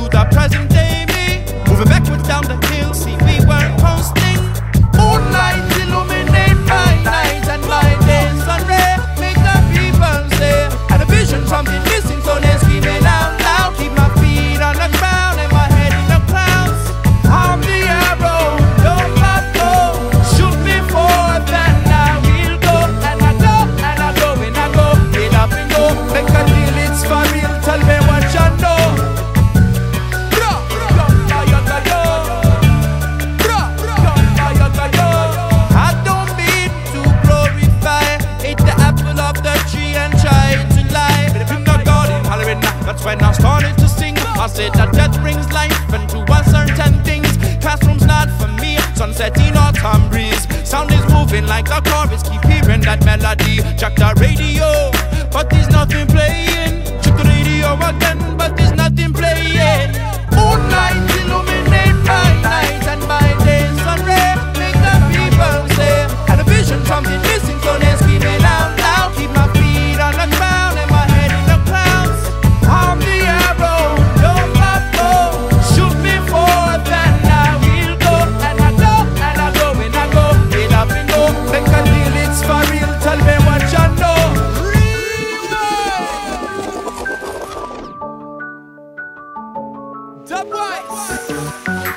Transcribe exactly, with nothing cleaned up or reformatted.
to the present day me. Moving backwards down the hill, see we weren't coasting. Moonlight illuminate my night and my days. Sun ray make the people say. And a vision, something missing, so they screaming out loud. Keep my feet on the ground and my head in the clouds. I'm the arrow, don't my bow. Shoot me forth and I will go. And I go, and I go, and I go. Get up and go, make a deal, it's for real. Tell me what you know. I don't mean to glorify, ate the apple of the tree and tried to lie. But if I'm not God in hollering, that's when I started to sing. I said that death brings life and to uncertain things. Classroom's not for me, sunset in autumn breeze. Sound is moving like a chorus, keep hearing that melody. Check the radio, but there's nothing playing. Check the radio again, but there's nothing playing. Moonlight illuminate my night and my day. Sun ray make the people say. And a vision, something missing, so they're screaming out loud. Keep my feet on the ground and my head in the clouds. I'm the arrow, don't my bow. Shoot me forth and I will go. And I go, and I go, and I go. Get up and go, make a deal, it's for real. Tell me what you know. Dubwise.